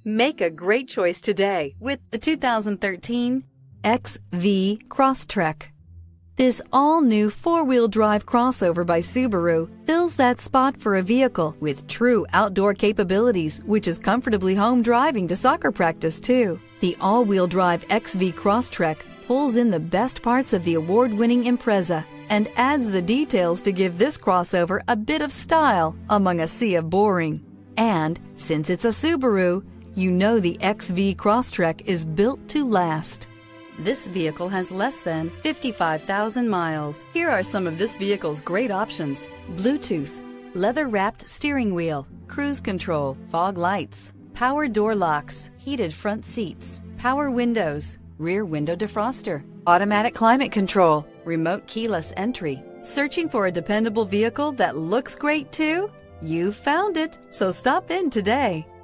Make a great choice today with the 2013 XV Crosstrek. This all-new four-wheel drive crossover by Subaru fills that spot for a vehicle with true outdoor capabilities, which is comfortably home driving to soccer practice too. The all-wheel drive XV Crosstrek pulls in the best parts of the award-winning Impreza and adds the details to give this crossover a bit of style among a sea of boring. And since it's a Subaru, you know the XV Crosstrek is built to last. This vehicle has less than 55,000 miles. Here are some of this vehicle's great options: Bluetooth, leather-wrapped steering wheel, cruise control, fog lights, power door locks, heated front seats, power windows, rear window defroster, automatic climate control, remote keyless entry. Searching for a dependable vehicle that looks great too? You found it, so stop in today.